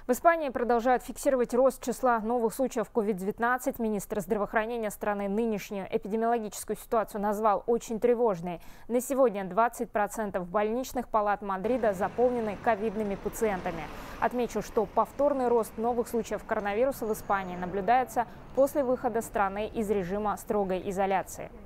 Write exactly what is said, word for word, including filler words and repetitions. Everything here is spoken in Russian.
В Испании продолжают фиксировать рост числа новых случаев ковид девятнадцать. Министр здравоохранения страны нынешнюю эпидемиологическую ситуацию назвал очень тревожной. На сегодня двадцать процентов больничных палат Мадрида заполнены ковидными пациентами. Отмечу, что повторный рост новых случаев коронавируса в Испании наблюдается после выхода страны из режима строгой изоляции.